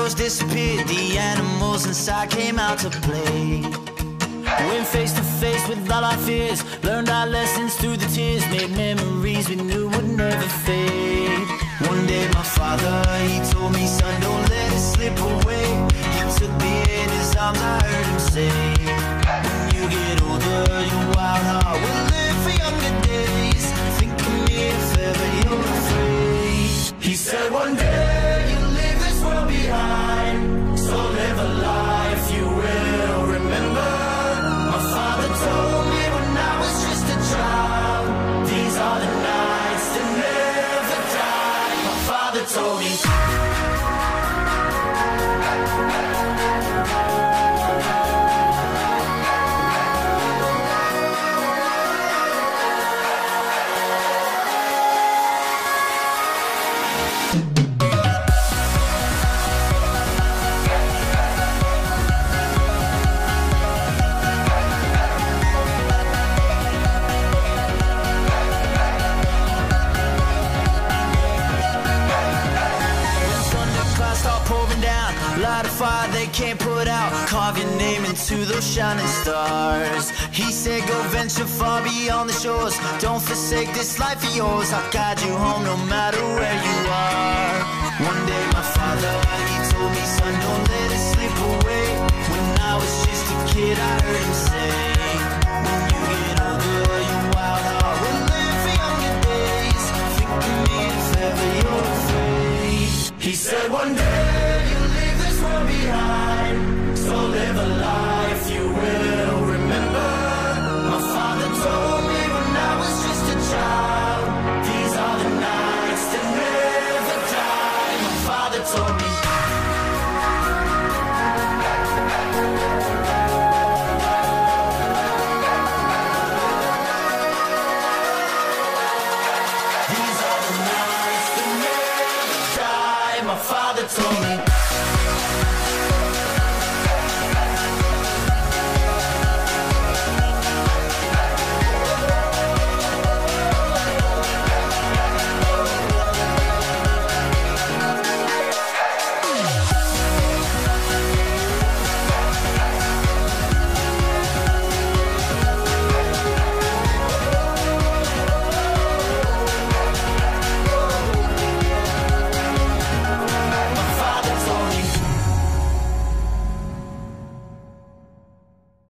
shadows disappeared, the animals inside came out to play. Went face to face with all our fears, learned our lessons through the tears, made memories we knew would never fade. One day my father, he told me, son, don't let it slip away. He took me in his arms, I heard him say, when you get older, your wild heart will live for younger days. Think of me if ever you're afraid. He said one day you'll leave this world behind, so live a life you will remember. My father told me when I was just a child, these are the nights that never die. My father told me. Light a fire they can't put out, carve your name into those shining stars. He said go venture far beyond the shores, don't forsake this life of yours. I'll guide you home no matter where you are. One day my father, he told me, son, don't let it slip away. When I was just a kid I heard him say,